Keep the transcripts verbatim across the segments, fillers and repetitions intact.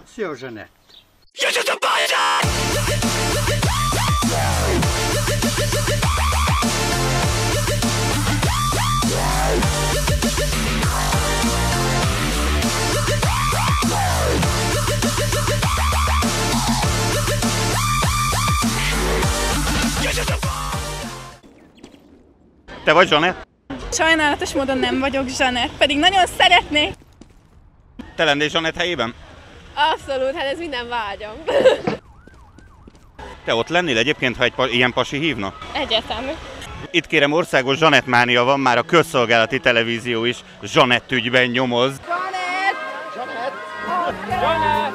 Szia, Zsanett! Te vagy Zsanett? Sajnálatos módon nem vagyok Zsanett, pedig nagyon szeretnék. Te lennél Zsanett helyében? Abszolút, hát ez minden vágyam. Te ott lennél egyébként, ha egy pa- ilyen pasi hívna? Egyetemű. Itt kérem, országos Zsanett mánia van, már a közszolgálati televízió is Zsanett ügyben nyomoz. Zsanett! Zsanett! Zsanett!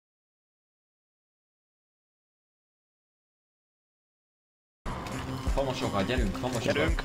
Famosokat, gyerünk, famosokat. Gyerünk.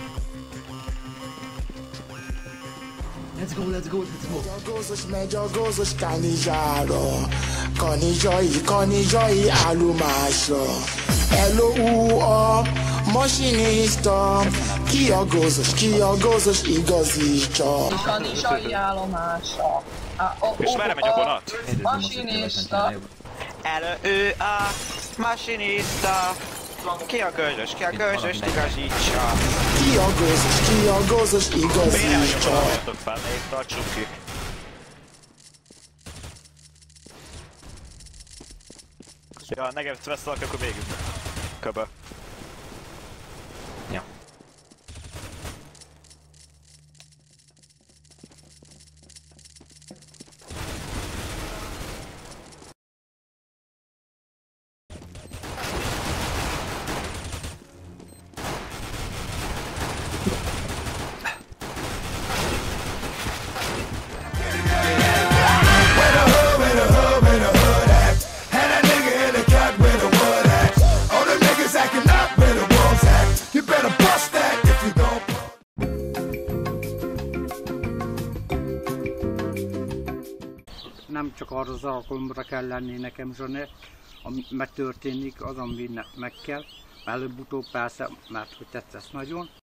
Let's go, let's go, let's go. Megy a gózos, megy a gózos kanizsára, kanizsai, kanizsai állomásra. Hello, a masinista, ki a gózos, ki a gózos, igazítsa. Kanizsai állomásra. És merre megy a vonat? Masinista. Elő ő a masinista. Ki a gőzös, ki a gőzös, igazítsa. Ki a gózos, ki a gózos, Miért nem igazítsa. vagyok fel, még tartsuk ki. Ja, nekem veszlak, akkor még köbö. Ja. Nem csak arra az alkalomra kell lenni nekem, Zsanett, ami megtörténik, az, ami meg kell. Előbb-utóbb persze, mert hogy tetszesz nagyon.